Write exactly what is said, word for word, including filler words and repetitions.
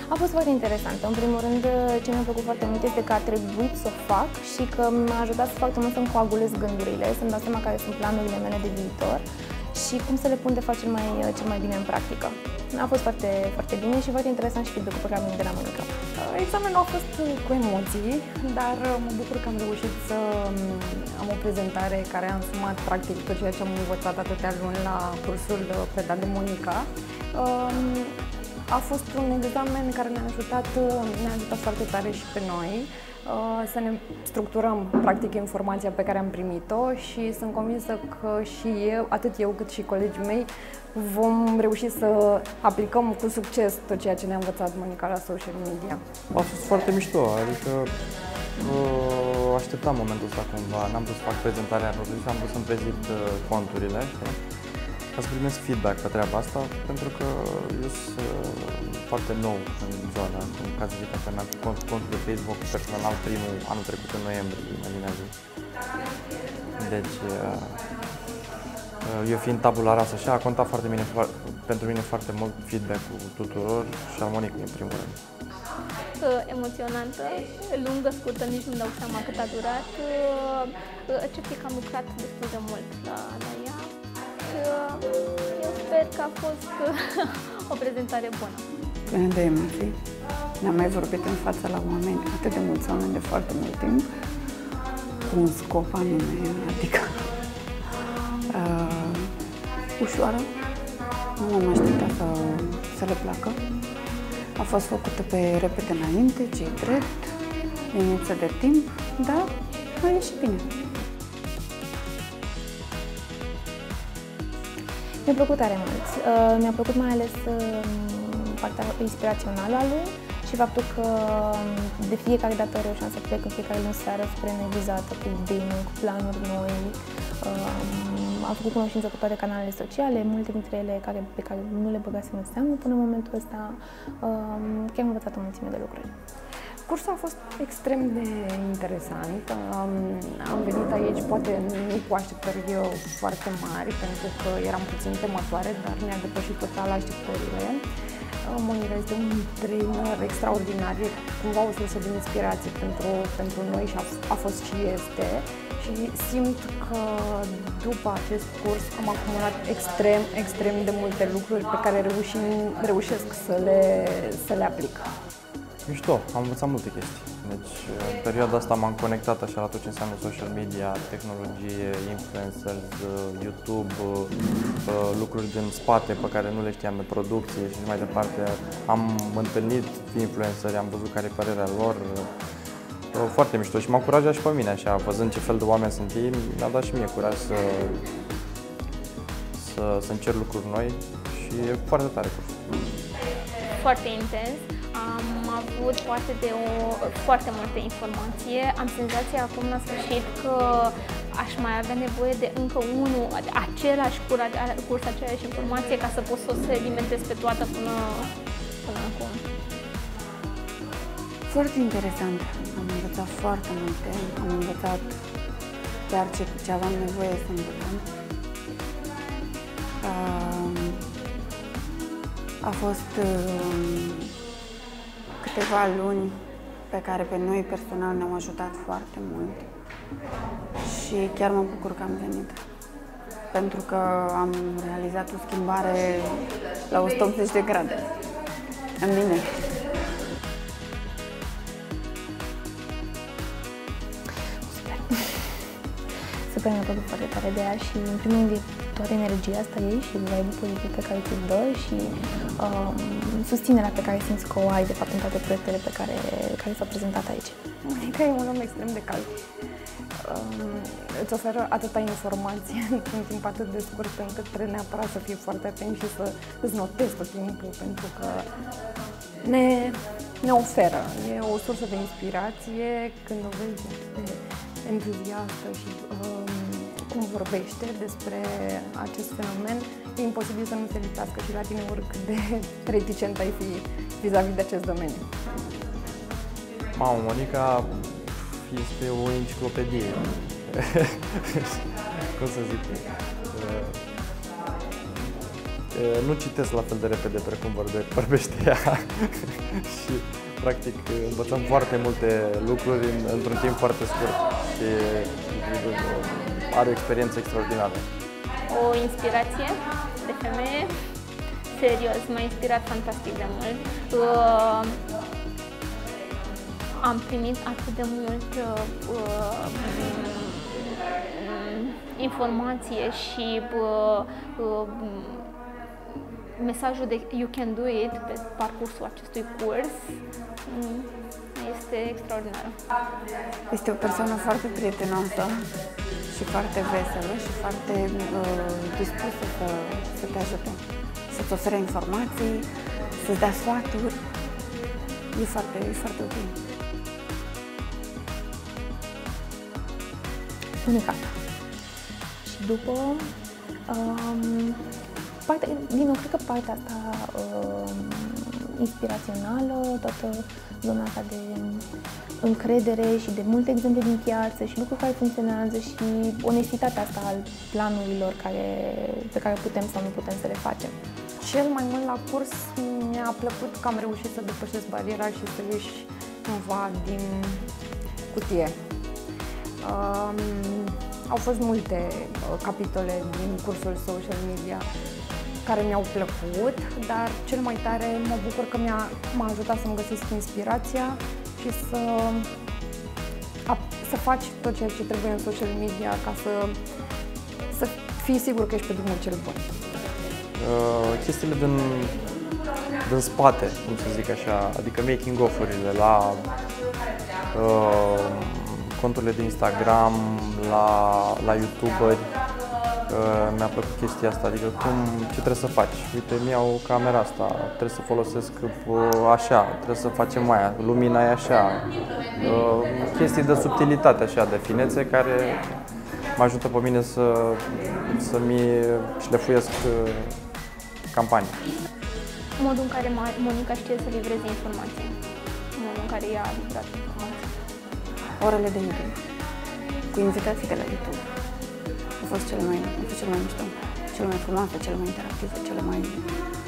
A fost foarte interesant. În primul rând, ce mi-a plăcut foarte mult este că a trebuit să o fac și că m-a ajutat foarte mult să-mi coagulez gândurile, să-mi dau seama care sunt planurile mele de viitor și cum să le pun de fapt cel mai, cel mai bine în practică. A fost foarte, foarte bine și foarte interesant și feedback-ul pe care am venit de la Monica. Examenul a fost cu emoții, dar mă bucur că am reușit să am o prezentare care a însumat practic tot ceea ce am învățat atâtea luni la cursul predat de Monica. A fost un examen care ne-a ajutat, ne-a ajutat foarte tare și pe noi să ne structurăm practic informația pe care am primit-o și sunt convinsă că și eu, atât eu cât și colegii mei, vom reuși să aplicăm cu succes tot ceea ce ne-a învățat Monica la social media. A fost foarte mișto, adică uh, așteptam momentul ăsta cumva, n-am vrut să fac prezentarea anului și am vrut să-mi prezint uh, conturile, știi? Ca să primesc feedback pe treaba asta, pentru că eu sunt uh, foarte nou în zona, în caz zic că mi-am făcut contul de Facebook personal primul anul trecut în noiembrie, imaginează. Deci, uh, eu fiind tabula rasa așa, a contat foarte bine, pentru mine foarte mult feedback-ul tuturor și al Monicăi în primul rând. Emoționantă, lungă, scurtă, nici nu-mi dau seama cât a durat. Certic am lucrat destul de mult la, la ea. Eu sper că a fost o prezentare bună. Plină de emoții. Ne-am mai vorbit în fața la oameni, atât de mulți oameni de foarte mult timp, cu un scop anume, adică uh, ușoară. Nu m-am așteptat să, să le placă. A fost făcută pe repede înainte, ce-i drept, liniță de timp, dar a ieșit bine. Mi-a plăcut tare mult. Mi-a plăcut mai ales partea inspirațională a lui și faptul că de fiecare dată reușeam să plec în fiecare luni seară spre nevizată, cu idei noi, cu planuri noi. Am făcut cunoștință cu toate canalele sociale, multe dintre ele care, pe care nu le băgasem în seamă până în momentul ăsta. Chiar am învățat o mulțime de lucruri. Cursul a fost extrem de interesant. Am, am venit aici poate nu cu așteptări foarte mari, pentru că eram puțin temătoare, dar ne-a depășit total așteptările. Monica este un trainer extraordinar, e cumva o sursă de inspirație pentru, pentru noi și a, a fost și este. Și simt că după acest curs am acumulat extrem, extrem de multe lucruri pe care reușim, reușesc să le, să le aplic. Mișto, am învățat multe chestii. Deci, în perioada asta m-am conectat așa la tot ce înseamnă social media, tehnologie, influencers, YouTube, lucruri din spate pe care nu le știam, de producție și mai departe. Am întâlnit influenceri, am văzut care e părerea lor. Foarte mișto și m-a încurajat și pe mine, așa, văzând ce fel de oameni sunt ei, mi-a dat și mie curaj să, să, să încerc lucruri noi și e foarte tare cursul. Foarte intens. Am avut parte de o, foarte multe informație. Am senzația acum la sfârșit că aș mai avea nevoie de încă unul, același curs, curs aceeași informație ca să pot să o sedimentez pe toată până, până acum. Foarte interesant. Am învățat foarte multe. Am învățat chiar ce, ce aveam nevoie să învățăm. A fost câteva luni pe care pe noi personal ne-au ajutat foarte mult și chiar mă bucur că am venit, pentru că am realizat o schimbare la o sută optzeci de grade în mine. Super! Super, mi-a plăcut foarte tare de ea și în primul rând toată energia asta ei și vibe-ul pozitiv pe care ți-l dă și um, susținerea pe care simți că o ai de fapt în toate proiectele pe care, care s-au prezentat aici. Monica e un om extrem de cald. Um, îți oferă atâta informație într-un timp atât de scurt încât trebuie neapărat să fii foarte atent și să îți notezi tot timpul, pentru că ne, ne oferă. E o sursă de inspirație când o vezi de entuziastă și um, cum vorbește despre acest fenomen, e imposibil să nu se lipească și la tine oricât de reticent ai fi vis-a-vis de acest domeniu. Mamă, Monica este o enciclopedie. Cum să zic? nu citesc la fel de repede precum vorbe, vorbește ea și practic învățăm foarte multe lucruri în, într-un timp foarte scurt și are o experiență extraordinară. O inspirație de femeie, serios, m-a inspirat fantastic de mult. Uh, am primit atât de mult uh, uh, informație și uh, uh, mesajul de You can do it pe parcursul acestui curs este extraordinar. Este o persoană foarte prietenoasă și foarte veselă și foarte uh, dispusă să, să te ajute, să-ți ofere informații, să-ți dea sfaturi. E foarte, e foarte ok. Unicată. Și după, um, partea, din nou, cred că partea asta um, inspirațională, toată zona asta de încredere și de multe exemple din piață și lucruri care funcționează și onestitatea asta al planurilor care, pe care putem sau nu putem să le facem. Cel mai mult la curs mi-a plăcut că am reușit să depășesc bariera și să ieși cumva din cutie. Um, au fost multe uh, capitole din cursul social media care mi-au plăcut, dar cel mai tare mă bucur că mi-a, m-a ajutat să-mi găsesc inspirația și să, a, să faci tot ceea ce trebuie în social media ca să, să fii sigur că ești pe drumul cel bun. Uh, chestiile din, din spate, cum să zic așa, adică making of-urile la uh, conturile de Instagram, la, la YouTuberi. Uh, mi-a plăcut chestia asta, adică cum, ce trebuie să faci. Uite, mi-au camera asta, trebuie să folosesc uh, așa, trebuie să facem aia, lumina e așa. Uh, chestii de subtilitate, așa, de finețe, care mă ajută pe mine să, să-mi șlefuiesc uh, campanii. Modul în care Monica știe să livreze informații, modul în care ea a livrat informații. Orele de YouTube, cu invitații de la YouTube. A fost cele mai, a fost cele mai mișto, cele mai frumoase, cele mai interactive, cele mai